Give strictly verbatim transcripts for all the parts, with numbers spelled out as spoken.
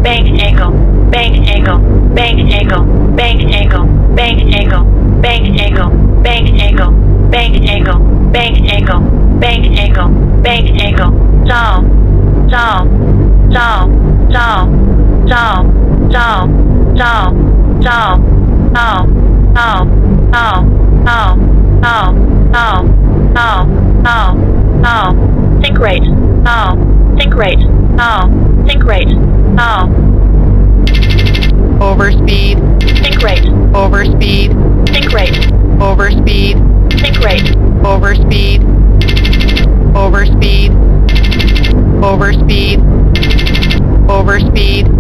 bank angle, bank angle, bank angle, bank angle, bank angle, bank angle, bank angle, bank angle, bank angle, bank angle, bank angle, down, down, down, down, down, down, down, down, down, down, down, down, down, down, down, down, down, think rate, down, think rate, down, think rate, down, overspeed, think rate, overspeed, think rate, overspeed, think rate, overspeed, overspeed, overspeed, overspeed,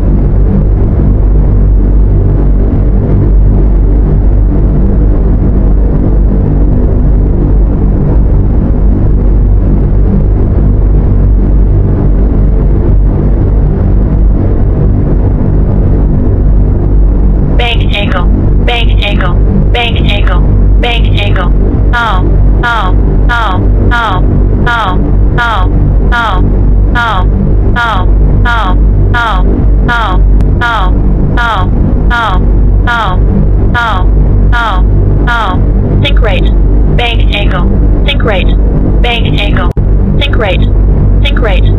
bank angle, bank angle, bank angle, bank angle, down, down, down, down, down, down, down, down, down, down, down, down, down, down, down, down, down, down, down, think rate, bank angle, think rate, bank angle, think rate, think rate.